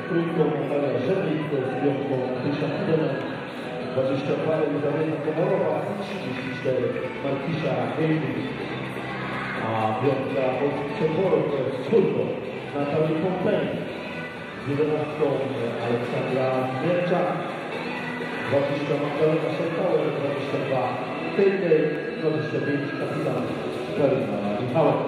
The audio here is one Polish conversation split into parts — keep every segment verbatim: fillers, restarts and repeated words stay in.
trójką Natalia Żebik, z piątką Krysia Fideman, dwadzieścia dwa Elizabeta Komarowa i trzydzieści cztery Markisza Hejmik. A piątka Polski Czerworo to jest czwórką Natalii Pompen, z jedenastką Aleksandra Mierczak, dwadzieścia Magdalena Szentauer, dwadzieścia dwa Tejtej, dwadzieścia pięć kapitan Karina Michałek.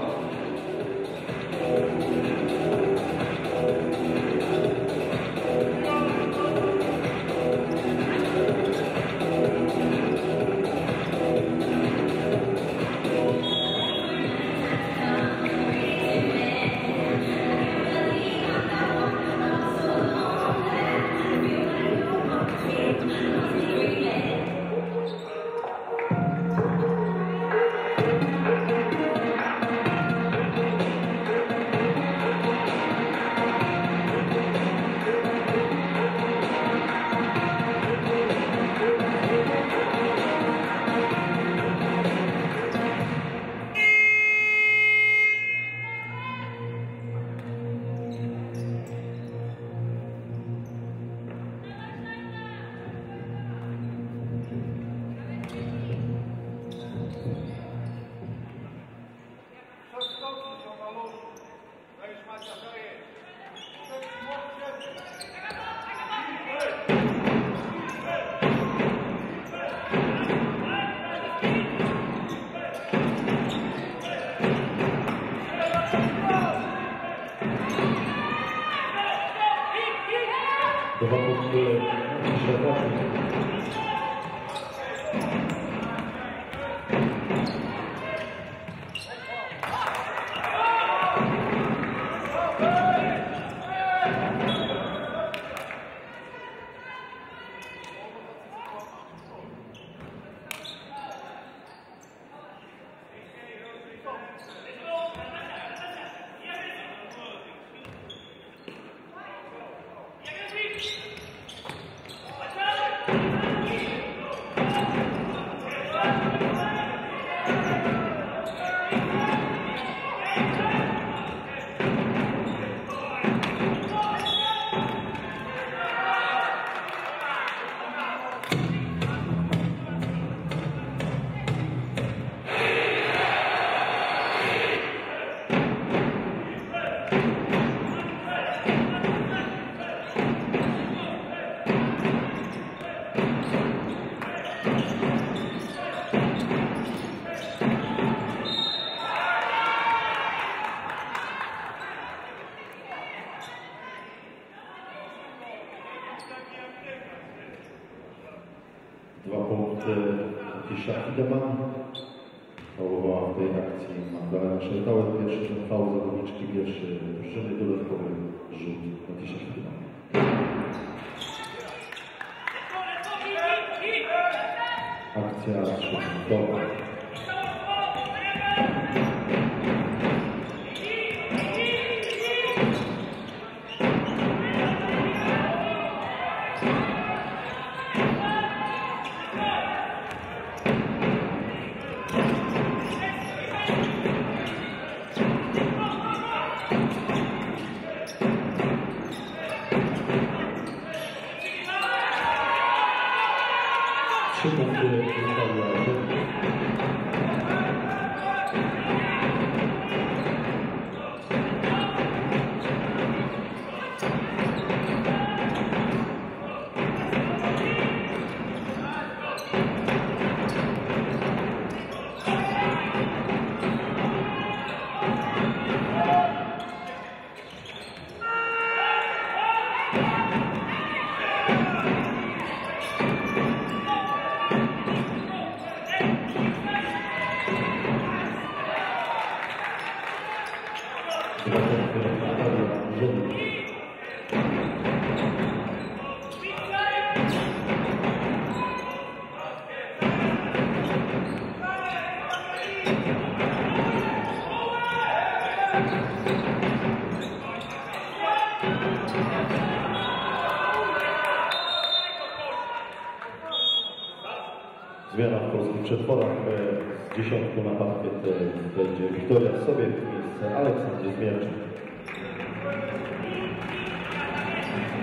Dwa punkty Szwecji. Dwa punkty Markisza Fideman. Faulowała w tej akcji Magdalena Szentauer. Pierwszy ten faul zawodniczki pierwszy drużyny, dodatkowy rzut Markisza Fideman. Akcja trzypunktowa. Trzy punkty Natalia Żebik. Zmiana w polskich przetworach. Z dziesiątką na parkiet będzie Wiktoria Sobiek w miejsce Aleksandrze Zmierczak.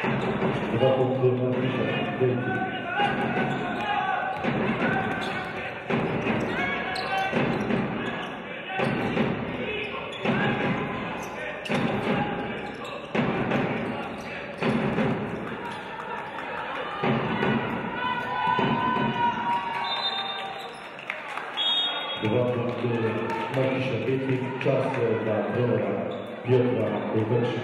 Dwa punkty Markusza Gejty. Dwa punkty Markusza Gejty. Czas dla trenera Piotra Kulwecza.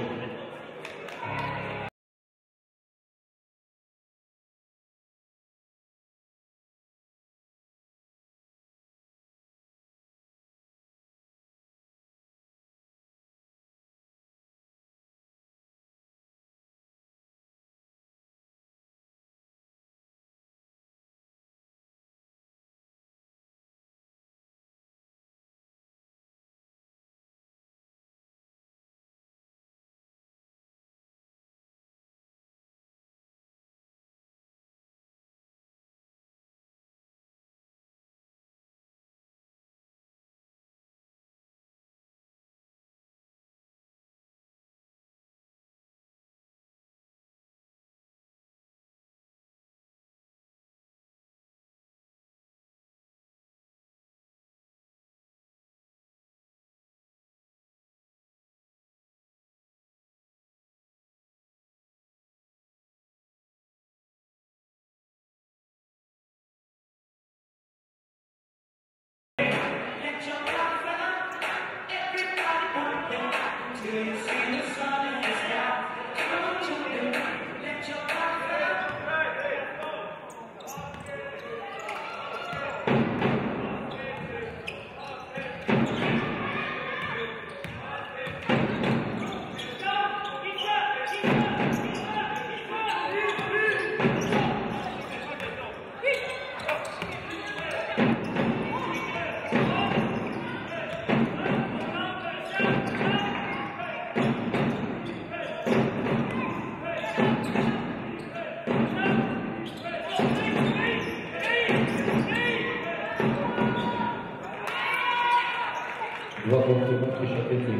Dwa punkty Markusza Gejty.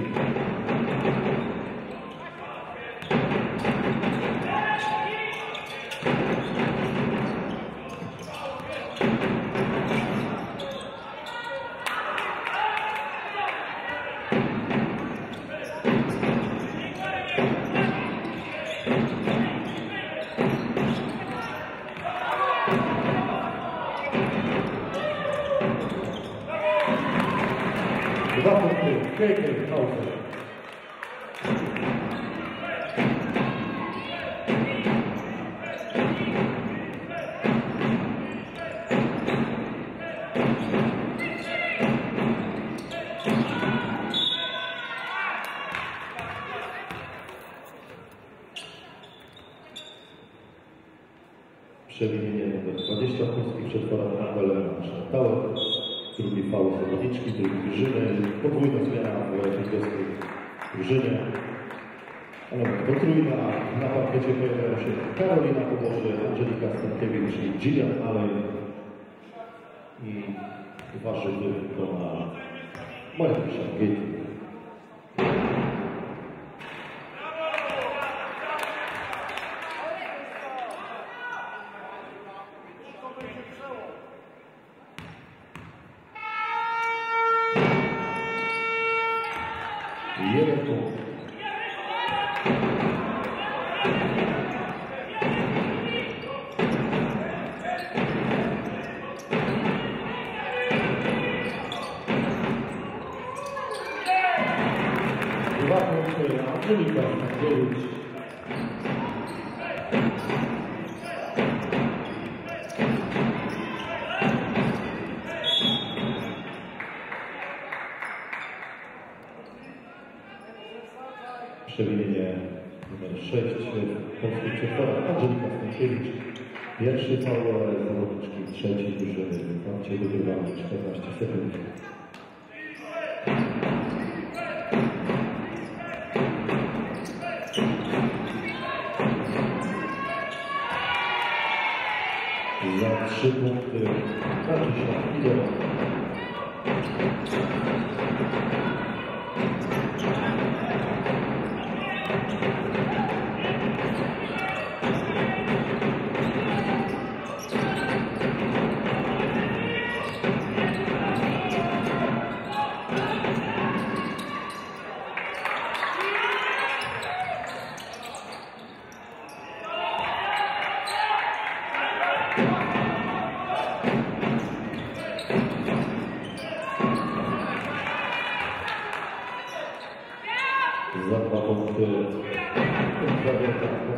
Dwa punkty K K Hauser. Przewinienie numer dwadzieścia polskich przetworach na Tauer. Drugi faul zawodniczki, drugi drużyny, podwójna zmiana w bydgoskiej drużynie. Ale potrójna, na parkiecie pojawiają się Karolina Kuborzy, Angelika Stankiewicz i Gillian Allen. I dwa rzuty to na Markusza Gejty. Jeden punkt. Dwa punkty na Angelika Stankiewicz. Przewinienie numer sześć w polskich przetworach Angelika Stankiewicz. Pierwszy faul zawodniczki trzeciej drużyny. W punkcie wygrywamy czternaście sekund. Za trzy punkty Markusza Gejty.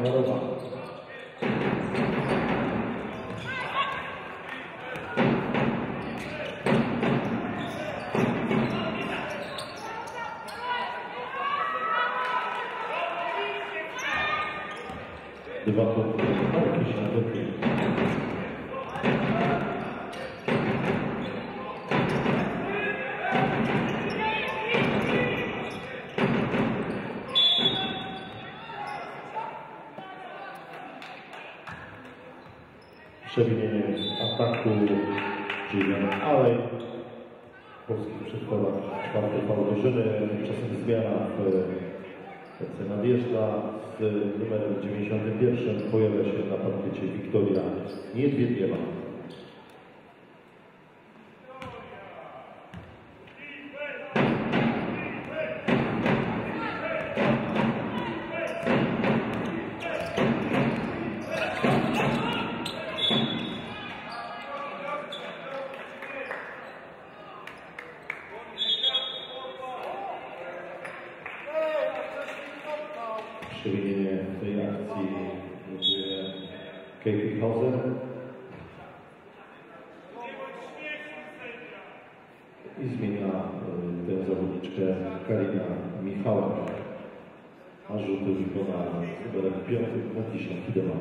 honorowa. Dwa punkty Markisza Handling. Przewinienie ataku Julian Alej. W polskich przedkładach czwarty faul drużyny. Tymczasem zmiana w nadjeżdża z numerem dziewięćdziesiątym pierwszym. Pojawia się na parkiecie Wiktoria Niedwiedniewa. Przewinienie tej akcji notuje Katie Hauser i zmienia tę zawodniczkę Karina Michała, a rzuty wykona z numerem piątym Markisza Handling.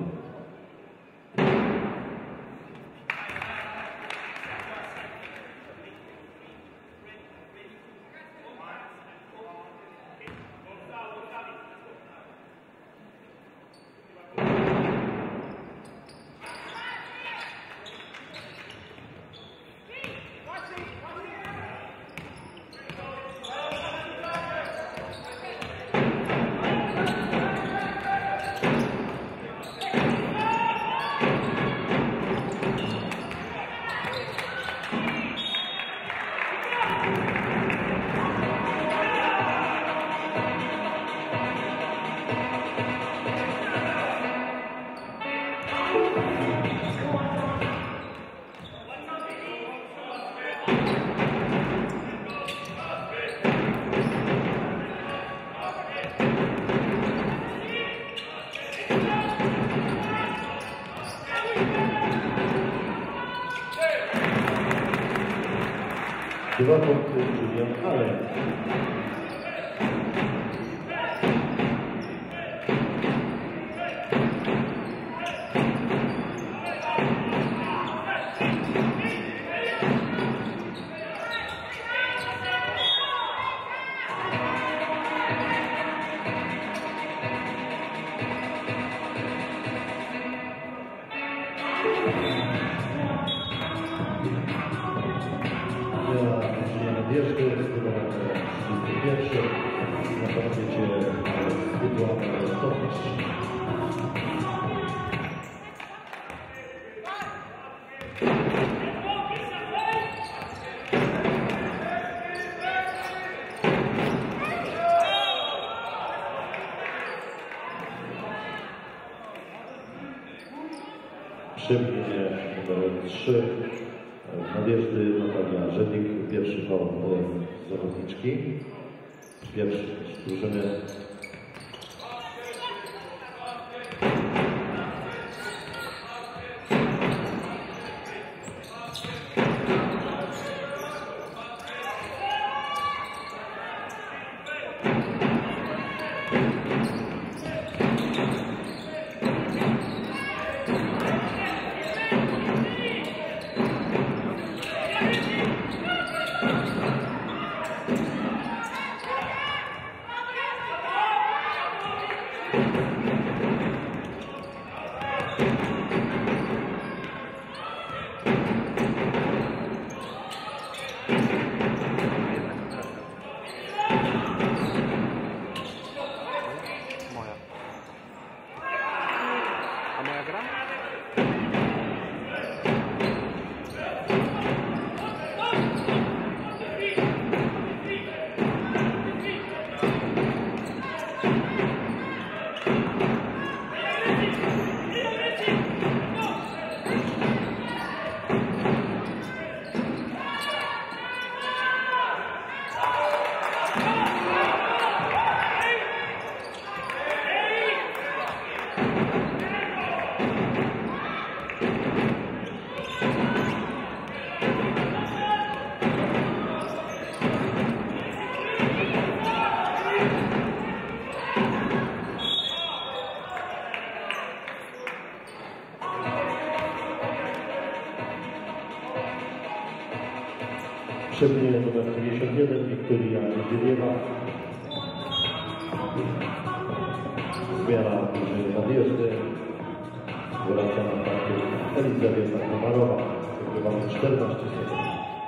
Dwa punkty Julian Alej. Nadjeżdżę z numerem trzydziestym pierwszym na parkiecie Eduard Stopicz. Przewinienie numer trzy. Nadjeżdży Natalia Żednik, pierwszy faul zawodniczki, pierwszy drużyny. Przewinienie numer pięćdziesiąt jeden, Wiktoria Niedzieliewa. Zmiana nadjeżdy. Wraca na parkiet Elizabeta Komarowa. Wygrywamy czternaście sekund.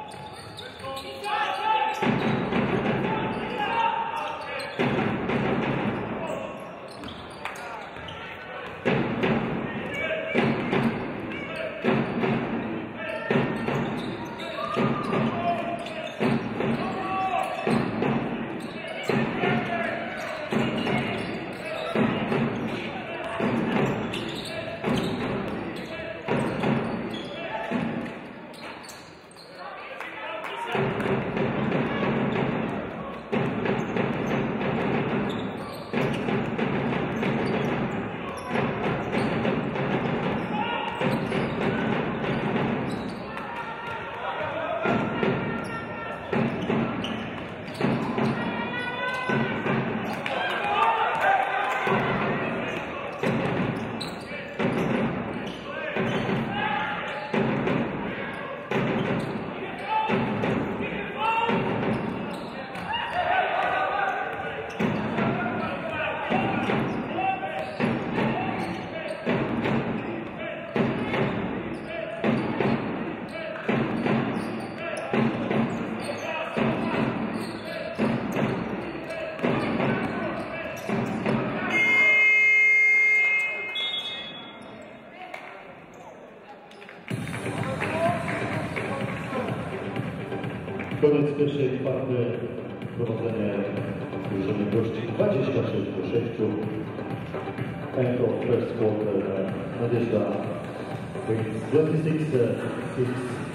Koniec pierwszej czwarty, prowadzenie drużyny gości dwadzieścia sześć do sześciu. End of first quarter, Nadjeżda dwadzieścia sześć sześć.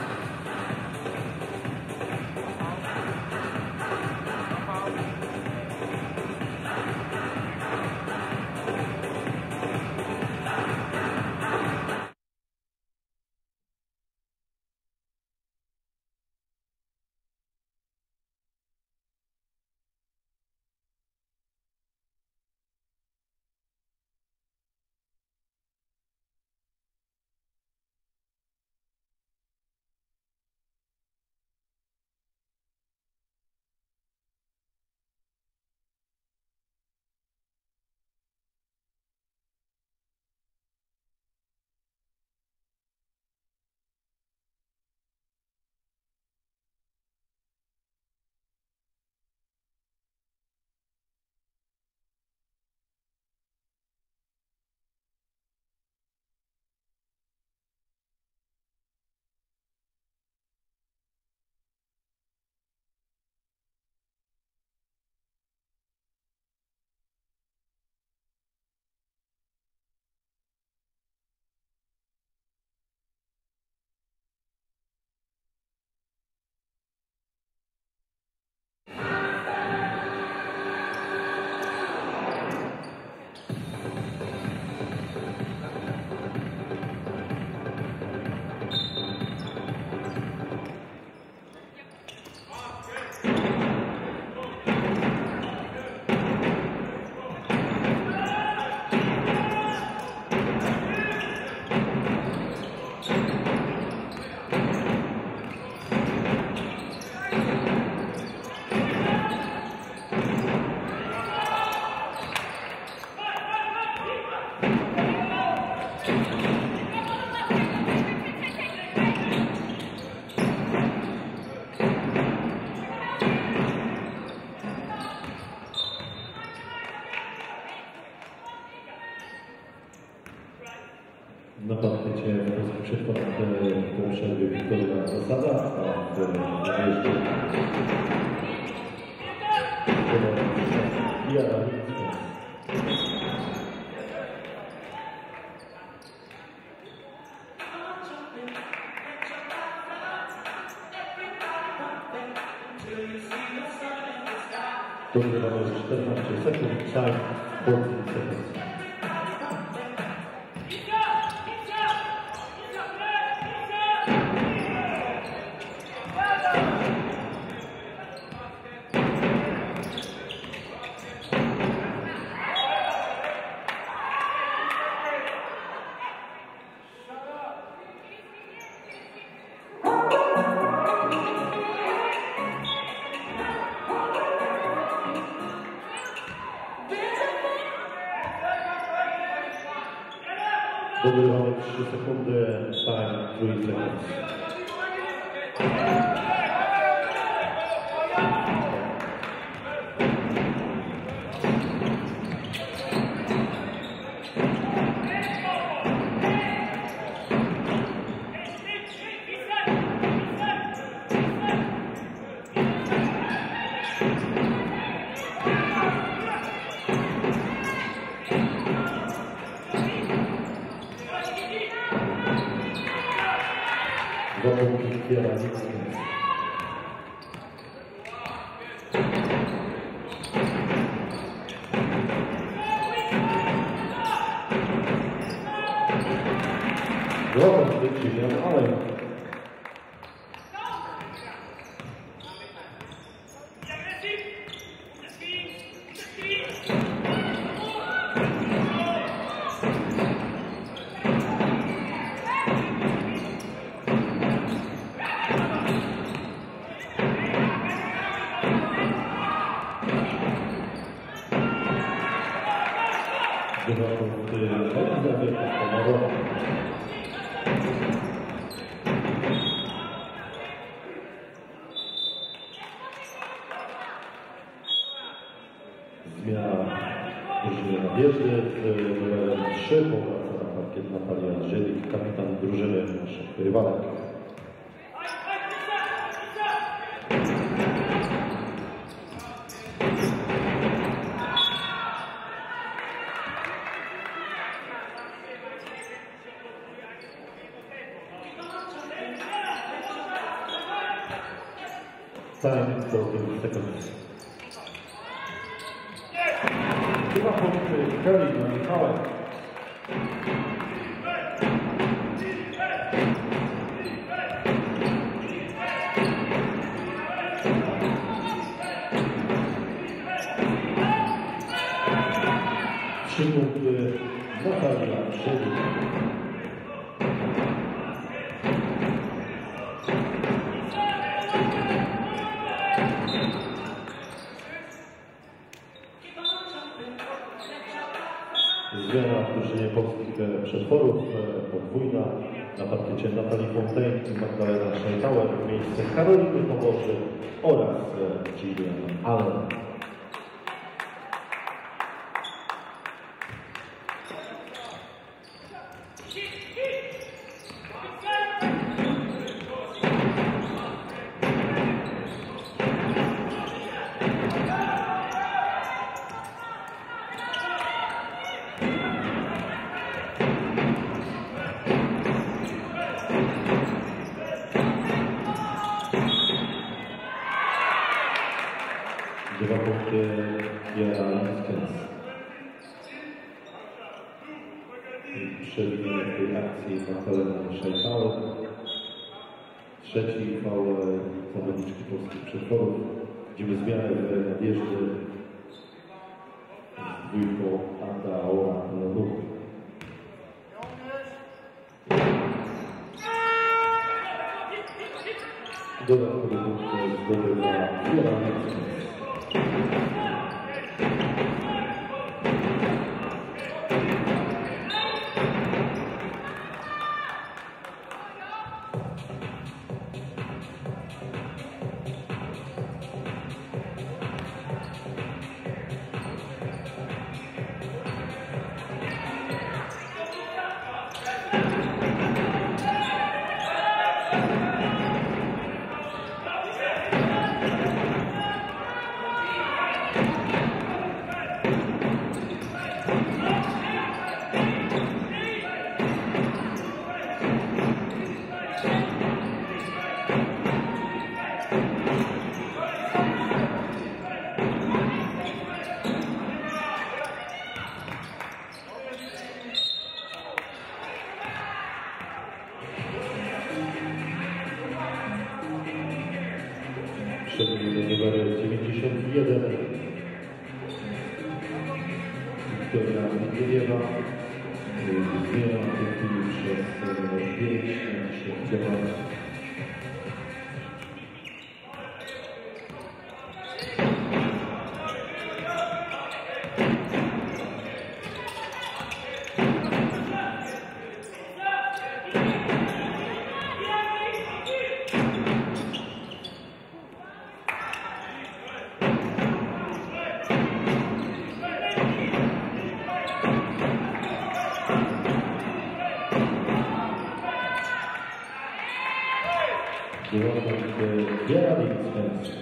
Na parkiecie przykład po przerwie Wiktoria Zasada, a w Nadjeżdzie Jara. Dogrywamy czternaście sekund, time czternaście sekund. Dodajamy trzy sekundy, time three seconds. Dobra, wyczyniam, ale zmiana drużyny nadjeżdża z numerem trzy, powraca na parkiet Natalia Andrzelik, kapitan drużyny naszych rywalek. Time fourteen seconds. Dwa punkty Karolina Michałek. Trzy punkty Natalia Andrzelik. Zmiana w drużynie polskich przetworów, podwójna na parkiecie Natalii Fontaine i Magdalena Scheitauer w miejsce Karoliny Poboży oraz Gillian Allen. Dwa punkty Jara Liskens. Przewinienie w tej akcji Magdalena Scheitauer. Trzeci faul zawodniczki polskich przetworów. Widzimy zmianę w nadjeździe z dwójką Anda Aora Lodów. Dodatkowy punkt zdobywa Jara Liskens. Przewodniczący numer dziewięćdziesiąt jeden Wiktoria Miediewa zmiana w tej chwili przez numer pięć na dziesięć. Dziewiątek Bielawic.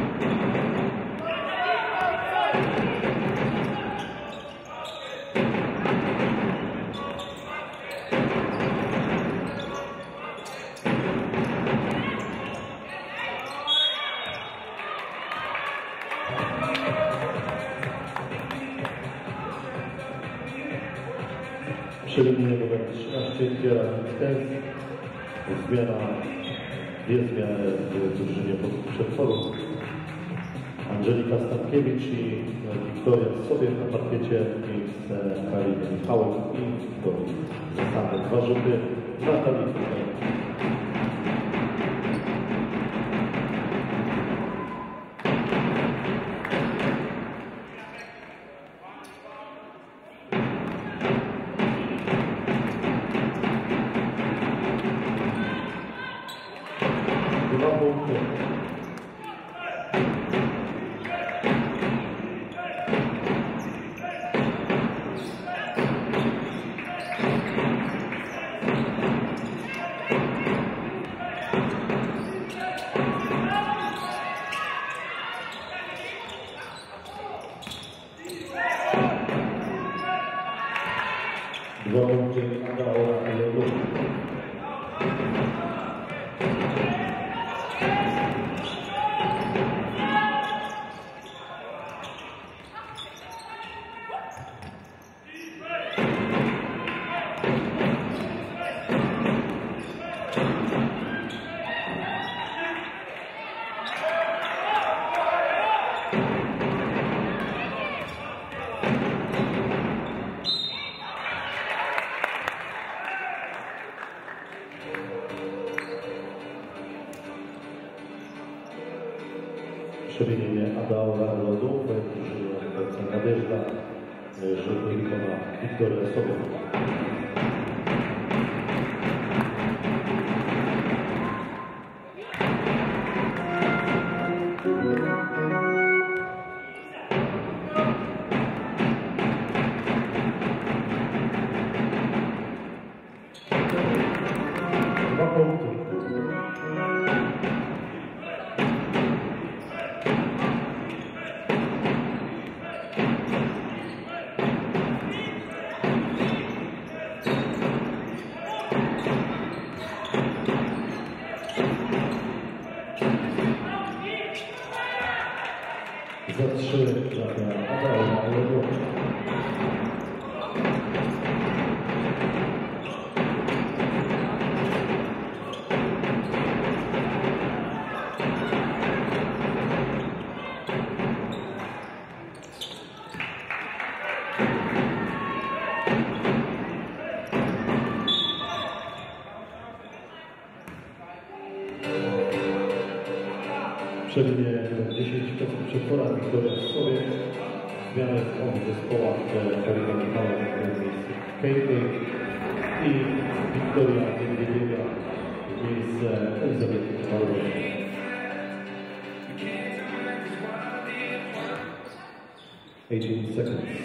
Przy linii numer trzynaście Bielawic. Zmiana, dwie zmiany w drużynie przedworu. Angelika Stankiewicz i Wiktoria Sobiech na parkiecie w miejsce Kariny Michałek i Wiktorii. Zostały dwa rzuty Natalii. Dwa punkty. Dwa punkty Adaora Elelu. Przemienienie Adaora Lodu, drużyna Nadjeżdża, rzut wykona Wiktoria Sobiech. Dwa punkty. Za trzy trafia Adaora Elelu. Przemienienie dziesięć procent przedpora Wiktoria Sobiech. Zmiany w obu zespołach Karina Michałek w miejsce Kejty i Wiktoria Dzięgiewicza w miejsce Elizabety Małgorzata. eighteen seconds.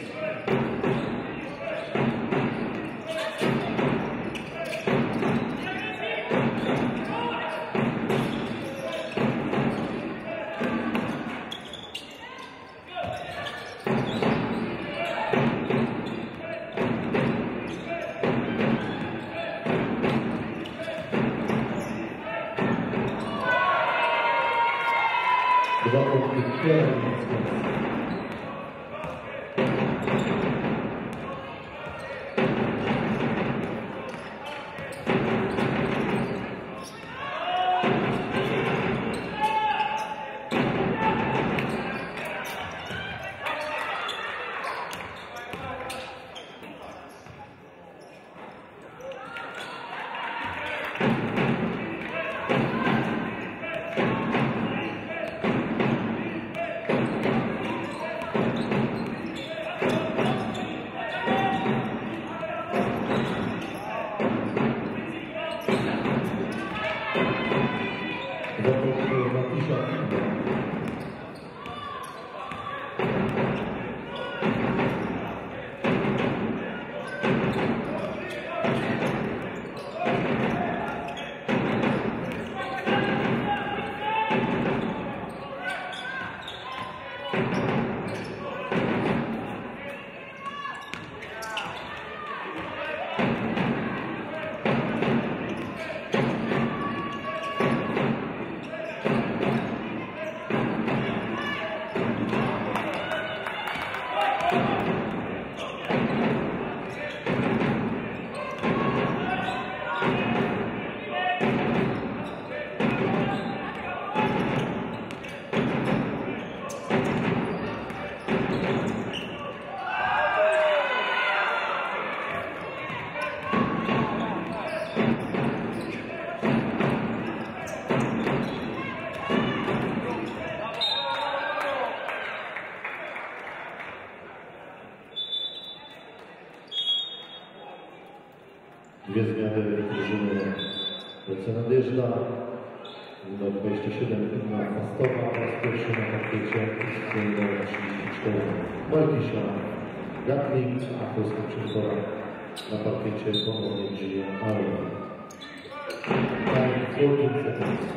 Dwa punkty Bielawic. Dwie zmiany drużyny lecę Nadjeżdża. Numer dwadzieścia siedem Inna Pastowa oraz pierwszy na parkiecie numer trzydzieści cztery Markisza Gatling, a polska przefora na parkiecie ponownie Gillian Allen. Time fourteen seconds.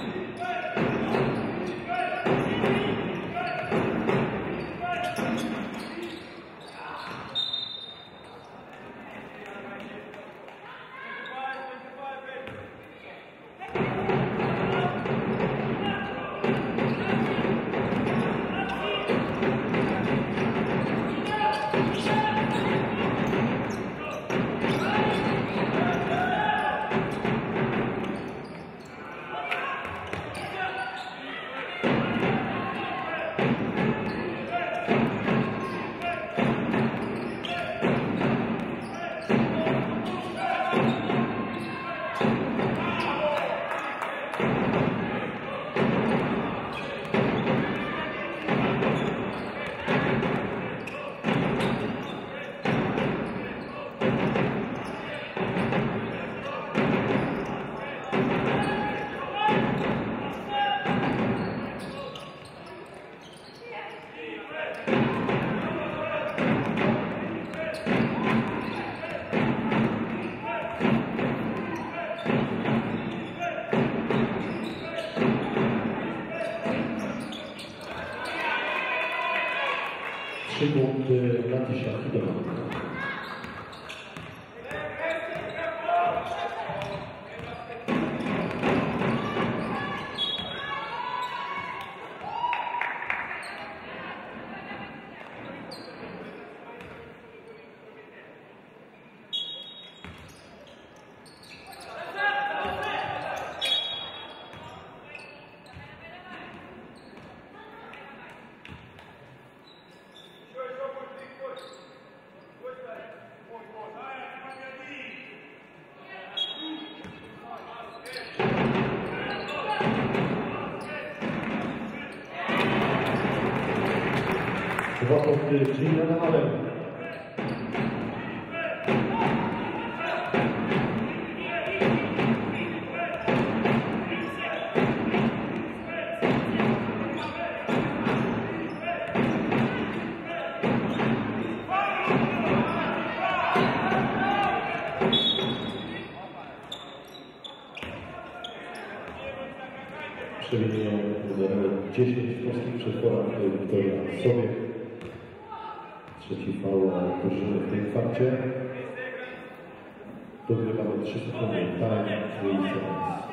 Trzy punkty dla tysiąca dolarów. Dwa punkty Gillian Allen. Przewinienie numer dziesięć w polskich przetworach Wiktoria Sobiech. Trzeci faul drużyny w tej kwarcie. Dogrywamy trzy sekundy. Time three seconds.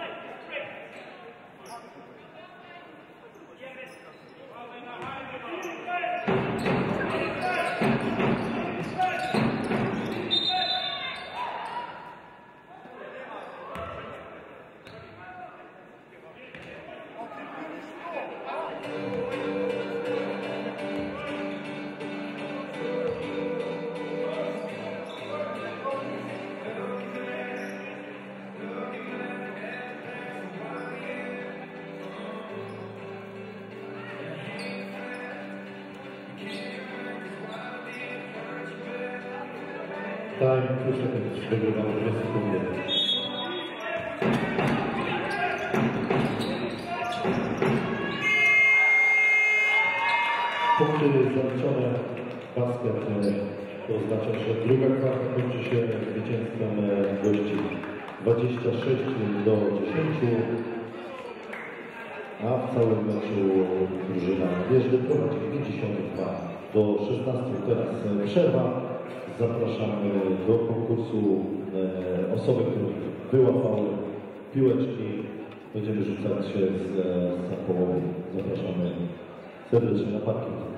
Time two seconds. Wygrywamy dwie sekundy. Punkty zaliczone. Basket to oznacza, że druga kwarta kończy się zwycięstwem gości dwadzieścia sześć do dziesięciu, a w całym meczu drużyna Nadjeżdża prowadzi pięćdziesiąt dwa do szesnastu. Teraz przerwa. Zapraszamy do konkursu e, osoby, które wyłapały piłeczki. Będziemy rzucać się z, z połowy. Zapraszamy serdecznie na parkiet.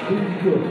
It's good.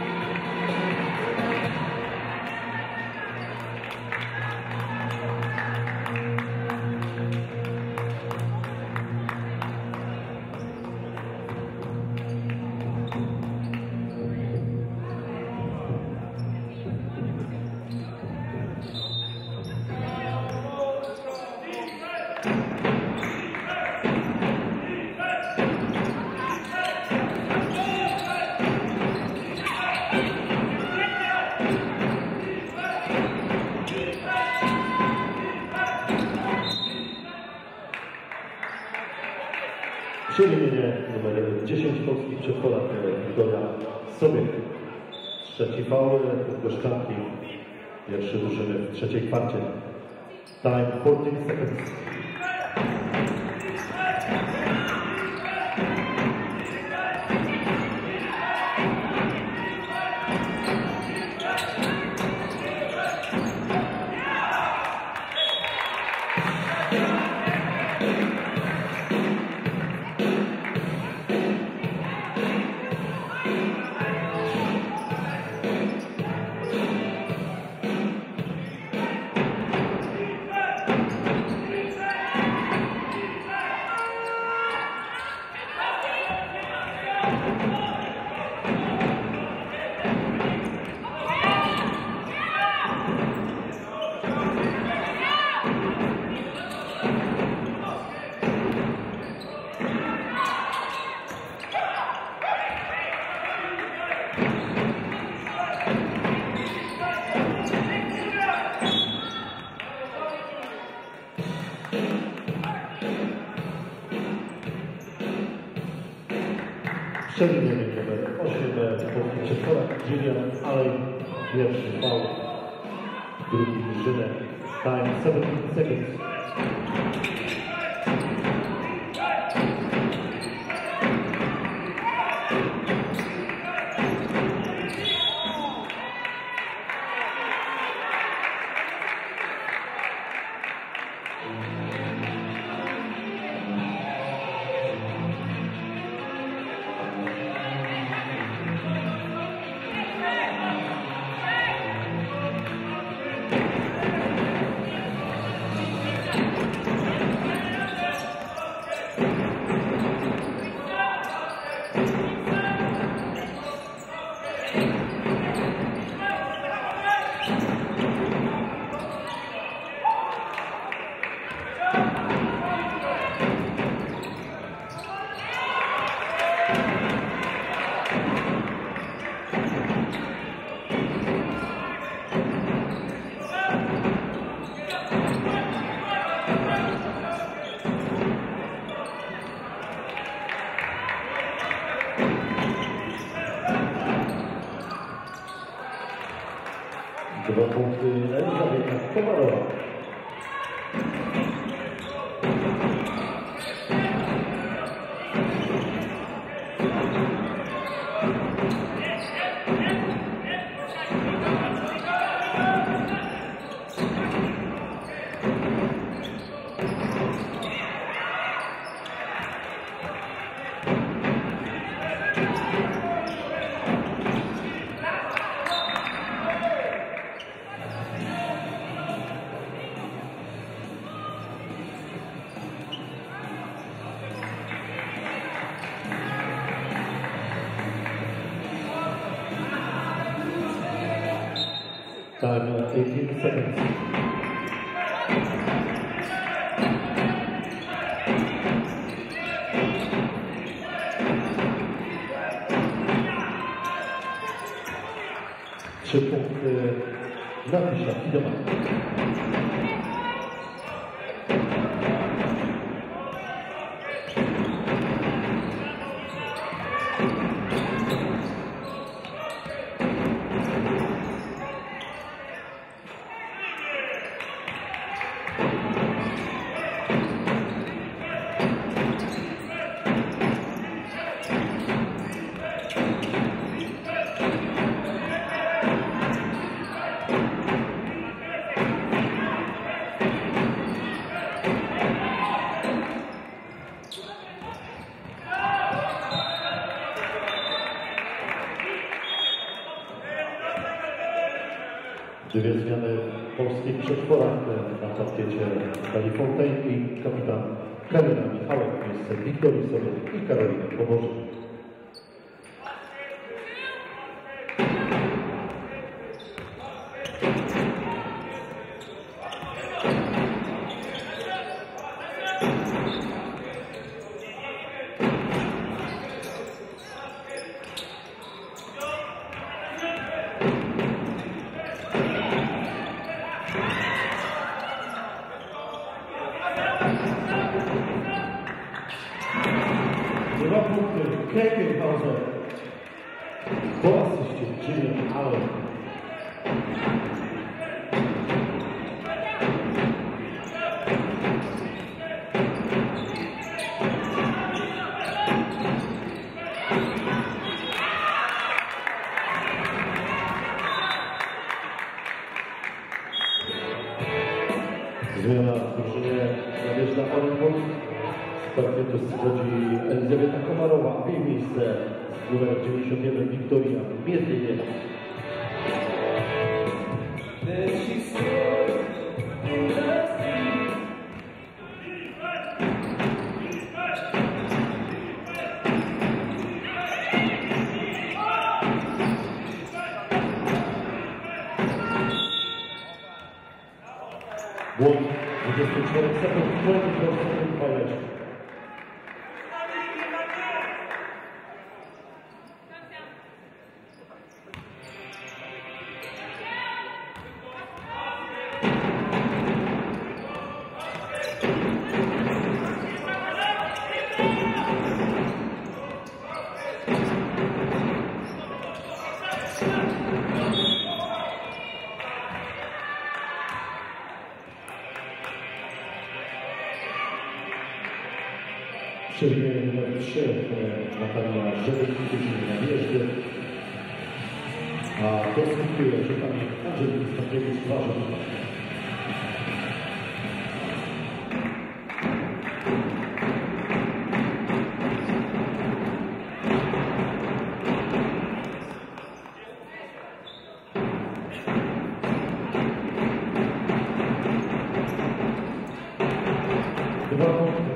Przyjmienie numer dziesięć polskich przedpolak Wiktoria Sobiek. Trzeci faul Gorzczanki. Pierwszy drużyny w trzeciej kwarcie. Time czternaście seconds. Przewinienie numer osiem polskich przedpolak Julian Alej. Pierwszy faul drugi drużyny. Time siedemnaście seconds. Dwa punkty Elizabeta Kowarowa. Time eighteen seconds. Trzy punkty Natisza Idoma. Dwie zmiany polskich przetworach na parkiecie Dali Fontaine i kapitan Karolina Michałek w miejsce Wiktorii Sowiet i Karoliny Poboży. Dwa punkty Kevin Hauser po asyście Jillian Allen. Zmiana w drużynie Nadjeżdża Orenburg. Z parkietu schodzi Elizabeta Komarowa, w jej miejsce numer dziewięćdziesiąt jeden Wiktoria Miedniejewa. Błąd dwudziestu czterech sekund, błąd prosto dwa jeszcze. Przejmie numer trzy Natalia Żelewski, Nadjeżdy, a dostępuje rzutami Angeliki Stakiewicz-Warza. Dwa punkty.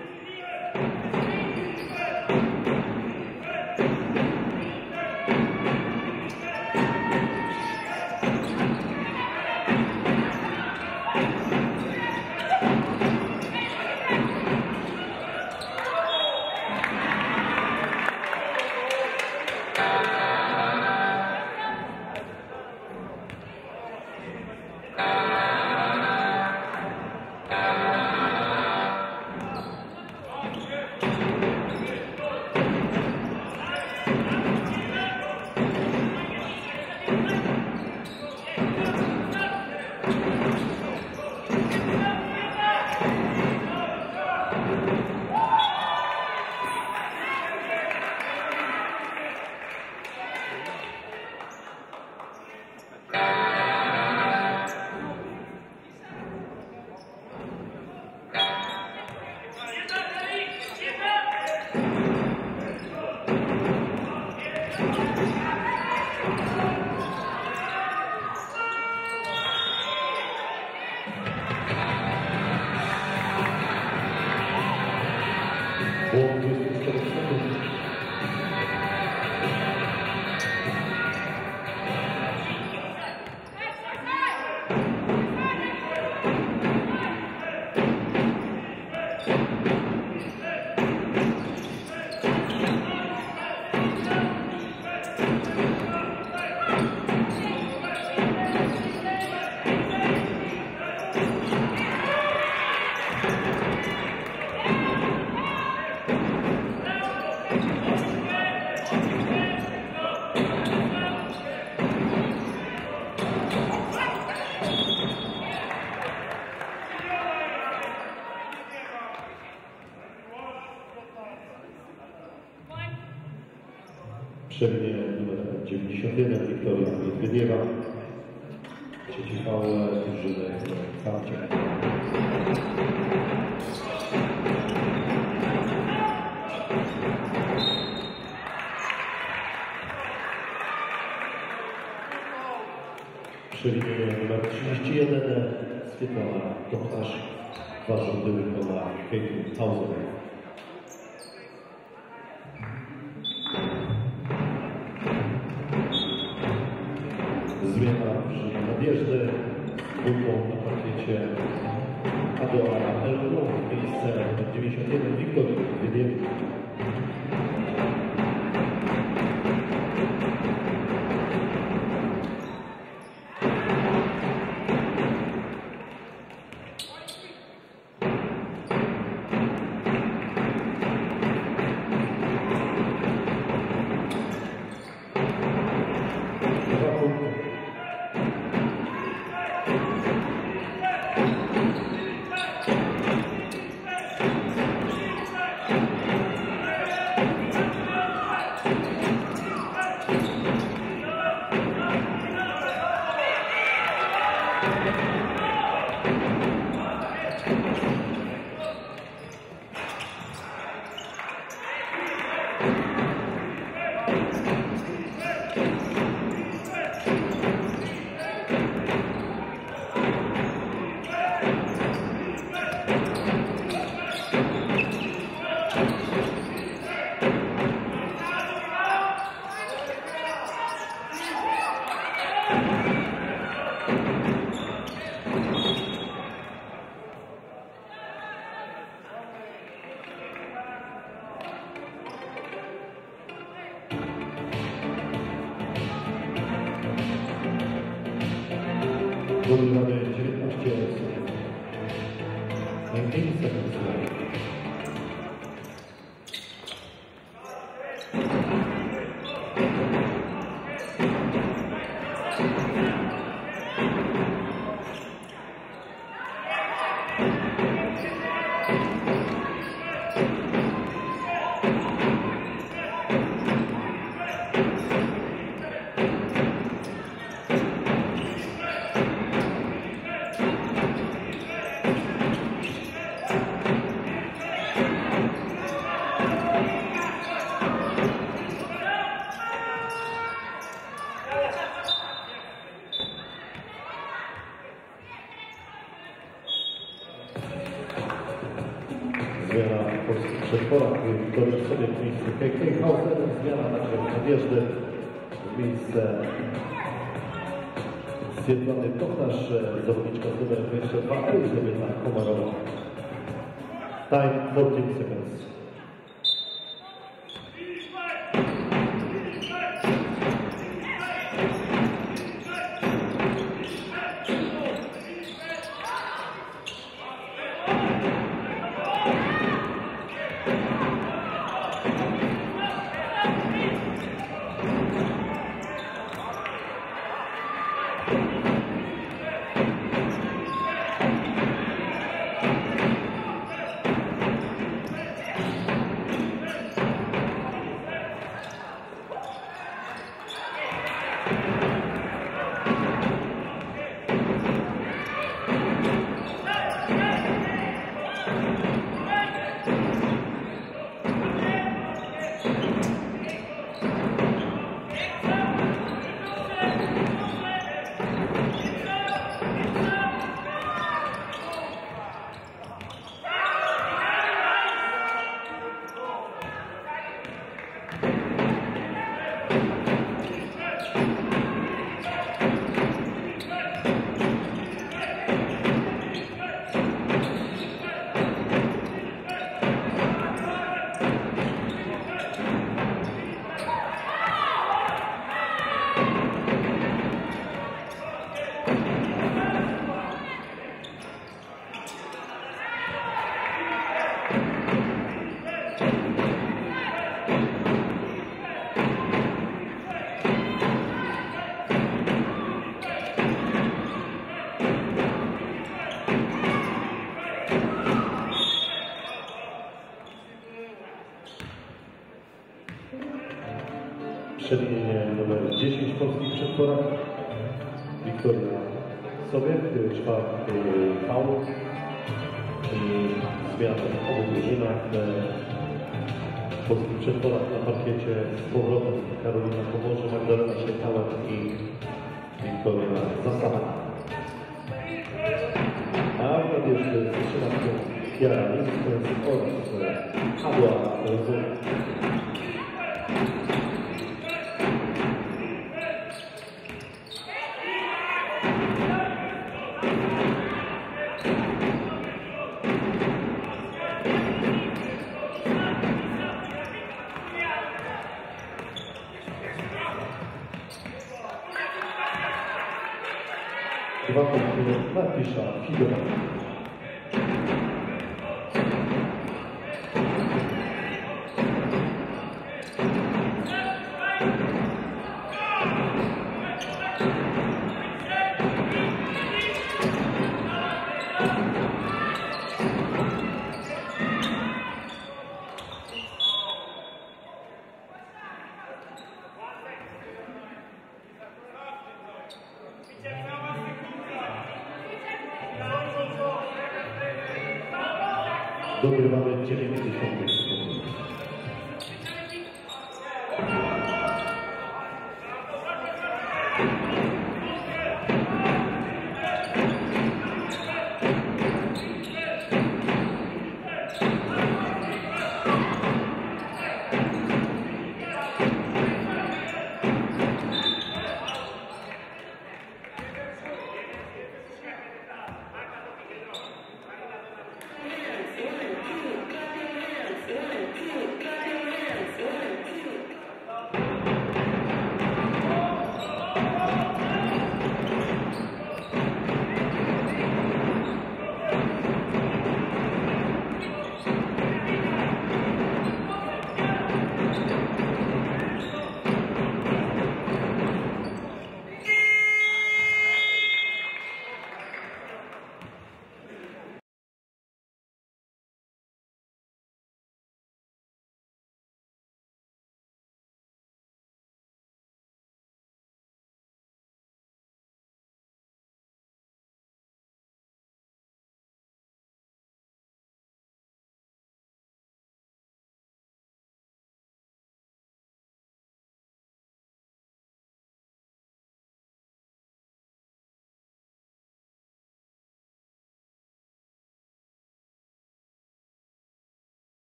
Przejmie numer dziewięćdziesiąt jeden Wiktoria Miedwiediewa. Trzeci faul drużyny Starcie. Przy liniie numer trzydzieści jeden Swietlana Tomasz, dwa rządy wykona Kate Hauser. Zmiana przy nadjeżdy, dwójką na parkiecie Adora Elbląg, miejsce dziewięćdziesiąt jeden Wiktor Wiediew. Mamy dziewiętnaście osób. Najmniejsze wyzwanie. Zmiana w polskich przedporach, Wiktorii sobie w miejscu Kate Hauser, zmiana także w nadjeżdy w miejsce Swietlany Tochnasz, zawodniczka z numerem dwadzieścia dwa, Elżbieta Komarowa. Time czternaście seconds. Przedlinie numer dziesięć w polskich przedporach. Wiktoria Sobiek, czwarty faul. Czyli zmiana w obu drużynach. W polskich przedporach na parkiecie z powrotem Karolina Pomorze, Magdalena Siekała i Wiktoria. pełna zasada. A wtedy jeszcze z trzynastką Kiara Niemcy oraz Adła Rozumie. Dwa punkty Markisza Figura. Dogrywamy dziewięćdziesiąt sekund.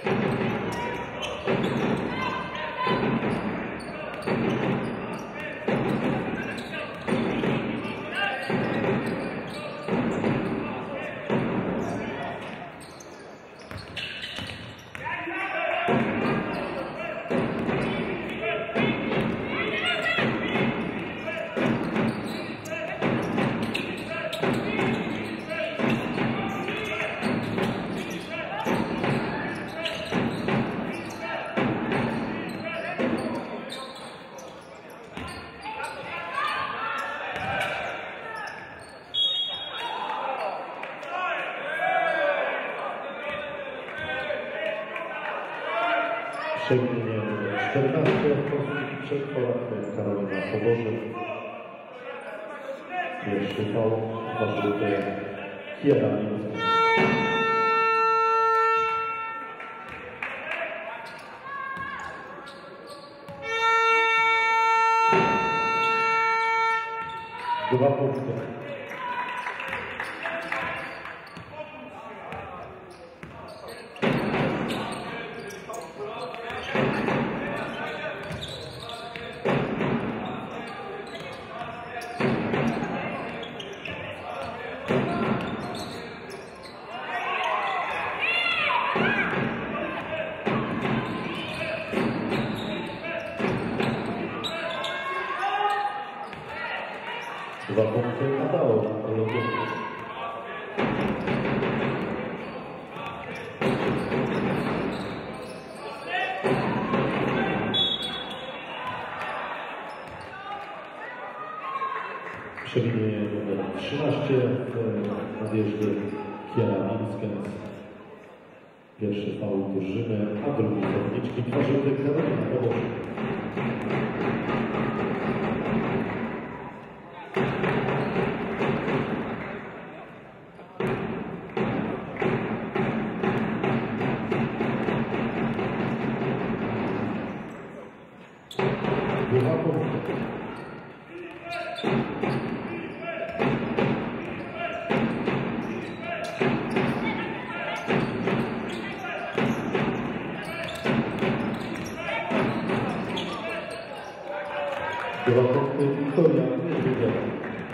Przegnienie czternaście polskich przedporadnych Karolina Poboże. Pierwszy faul, dwa żółte Kiera Niemska. Dwa punkty. Dwa punkty nadało na lotu. Przewinienie numer trzynaście nadjeżdża Kiera Niemska. Pierwszy faul drużyny, a drugi zawodniczki dwa żółte Karolina Poboże. Dwa punkty. Dwa punkty Wiktoria Niedźwiedzia.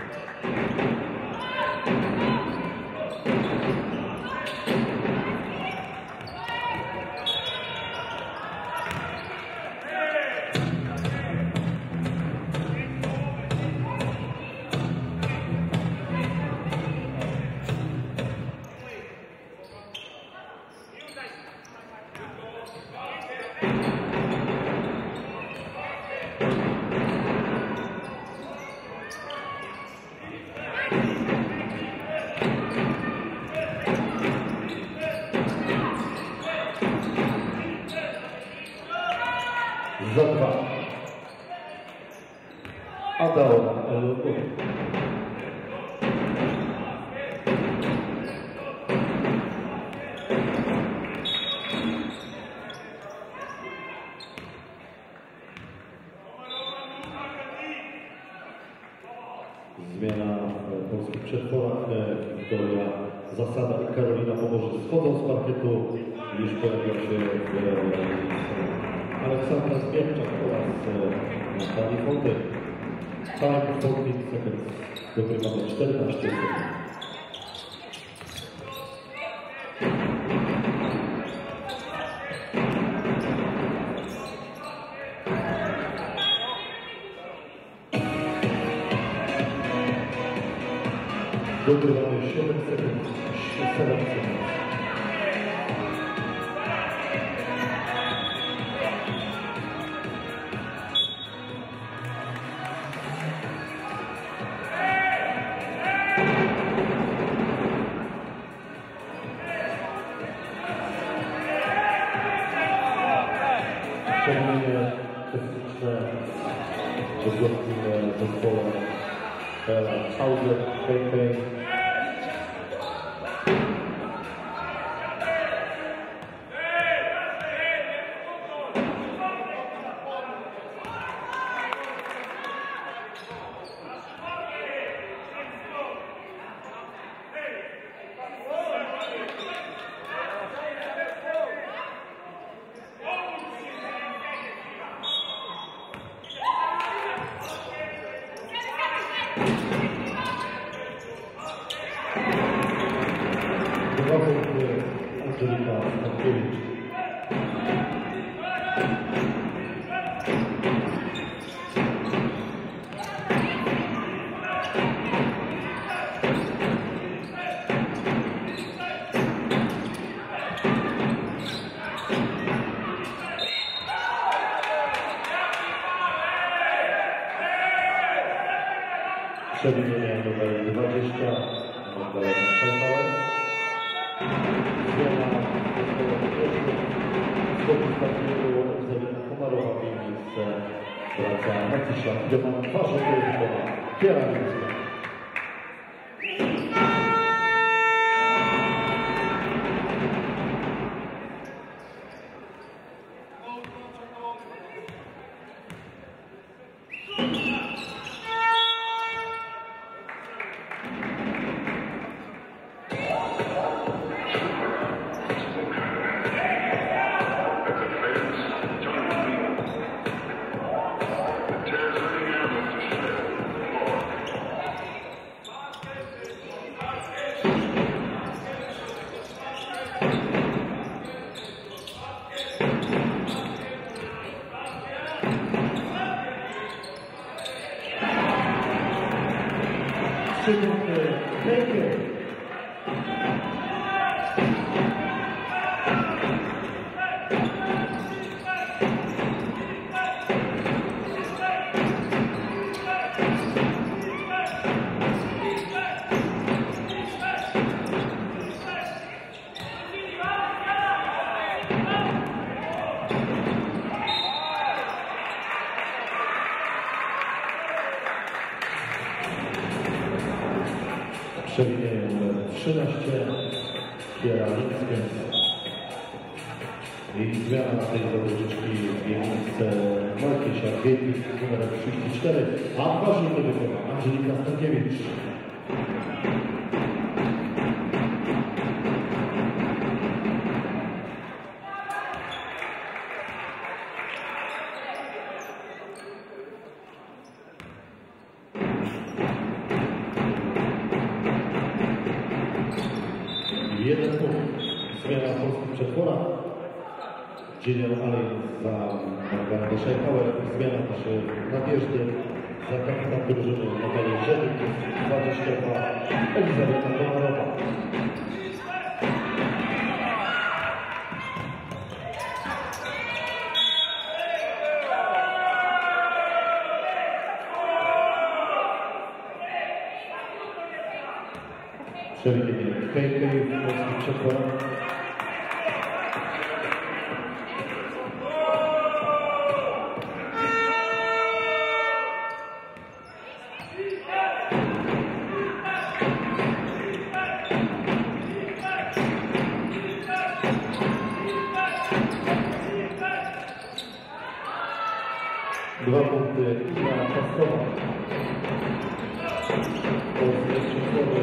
Za dwa. Adaona Elko. Zmiana polskich przedporach. Wiktoria Zasada i Karolina Poboże schodzą z parkietu, już pojawią się w Aleksandra Zbiewczak oraz Natalia Fonty. Time czternaście sekund. Dogrywamy czternaście sekund. Dogrywamy siedem sekund. siedem sekund. Przemienie techniczne w gościnym zespole Hauser Campaign. Angelika Stankiewicz. Przewinienie numer dwadzieścia, Magdalena Szajbałem. Zmiana zgodnie z partią Elżbieta Komarowa, miejsce wraca Macisza, gdzie ma dwa rzuty wykonane. Kiera Mińska. Przewinienie numer trzynaście, Kiera Mińska. I zmiana tej zawodniczki w miejsce Markisia Giejnik z numerem trzydzieści cztery, a dwa rzuty wykona Angelika Stankiewicz. Jeden punkt. Zmiana w polskich przetworach. Dzienior Alej za Magdalenę Szajbałem. Zmiana też Nadjeżdy za kapitan drużyny Natalii Żelik. dwadzieścia dwa. Elizabeta Komarowa. Przewinienie K K w polskich przetworach. Dwa punkty Ina Paskowa. Polskie przetwory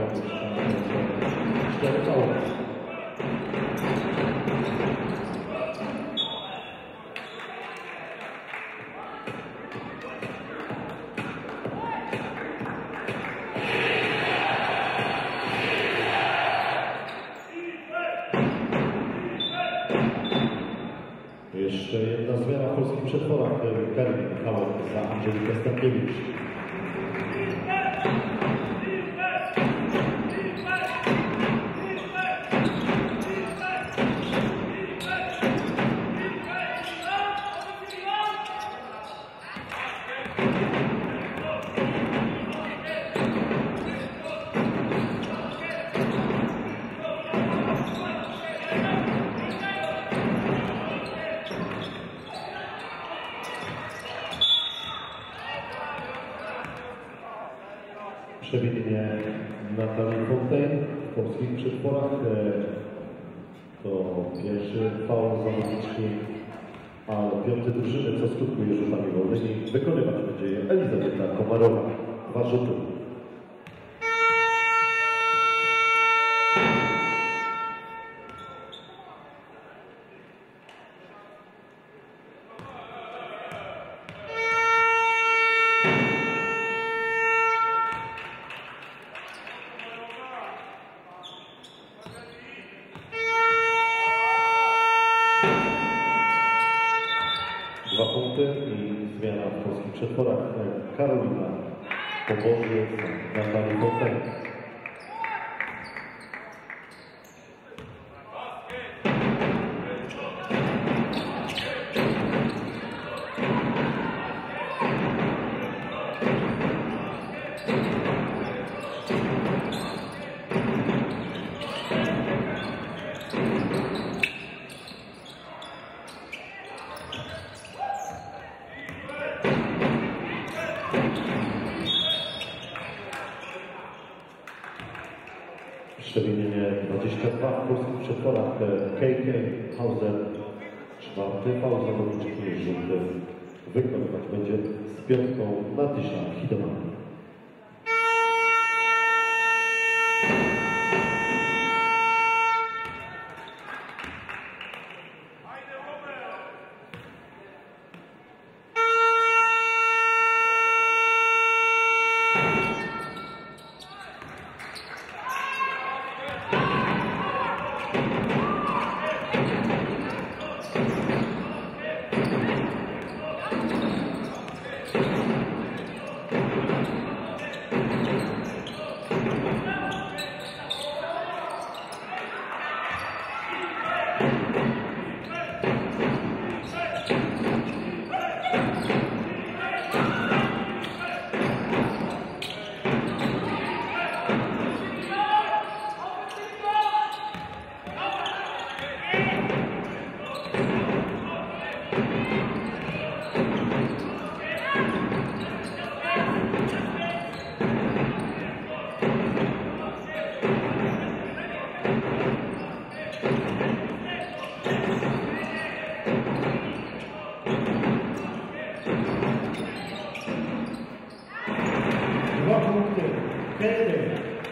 cztery faule. Jeszcze jedna zmiana w polskich przetworach. Karin Michałek za Angelikę Stankiewicz. Przewinienie Natalii Fontaine w polskich przetworach. To pierwszy faul zawodniczki, a piąty drużyny, co skutkuje rzutami wolnymi, wykonywać będzie je Elizabeta Komarowa. Dwa rzuty. przetworach Karolina Pobożniec, Natalii Hotel. Przewinienie dwadzieścia dwa w polskich przetworach K K Hauser, czwarty faul zawodniczki żółty. Wykonywać będzie z piątką Natisza Hideman. Dwa punkty. Kiedy?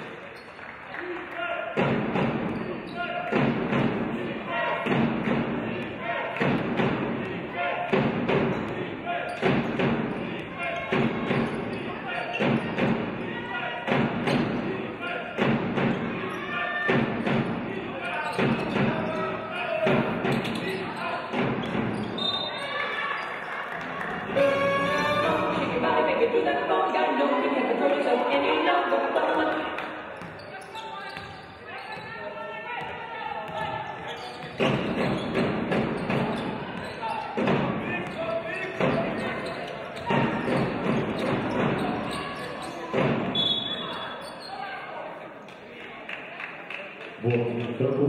Błąd kroków.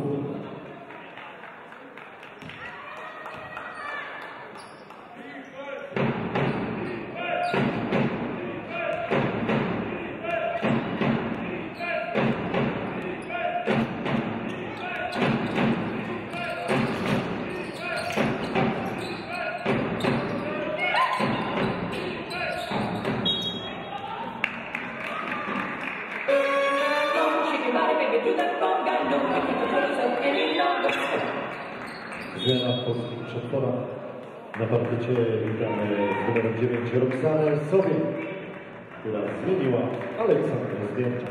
Zmiana w polskich przetworach. Na parkiecie witamy z numerem dziewięć Roxanę Sowiek, która zmieniła Aleksandrę Zdjęcia.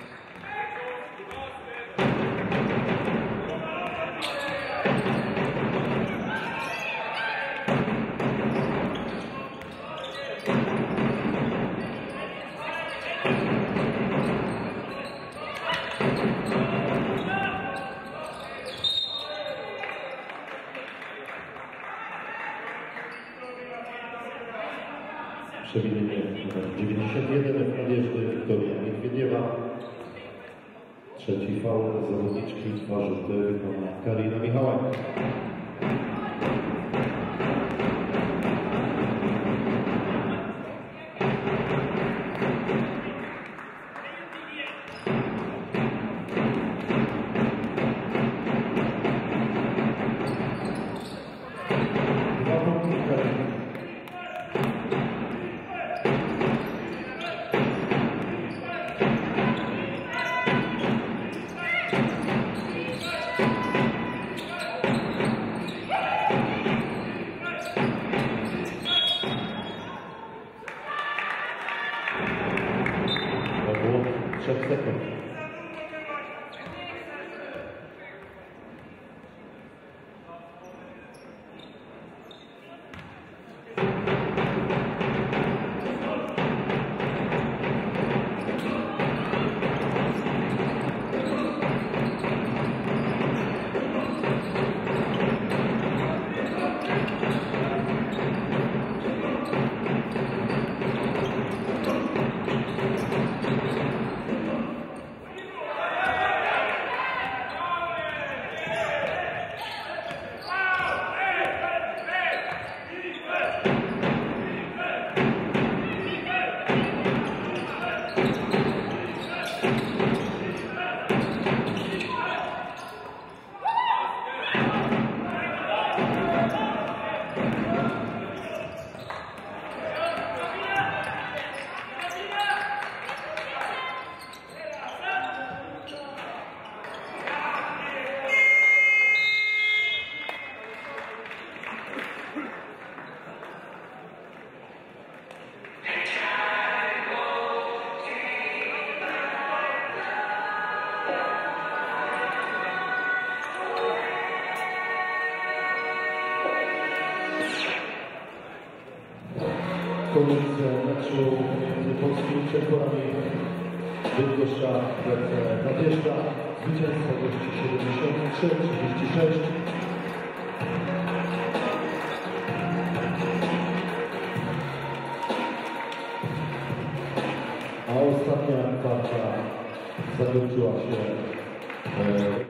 Przewinienie numer dziewięćdziesiąt jeden Nadjeżdy Wiktoria Niedźwiediewa. Trzeci faul zawodniczki dwa rzuty wykona Karina Michałek. Dwa punkty Karina. trzech sekund. koniec meczu pomiędzy polskimi przekorami Bydgoszcza i Nadjeżdża. Zwycięstwo gości siedemdziesiąt trzy trzydzieści sześć. A ostatnia kwarta zakończyła się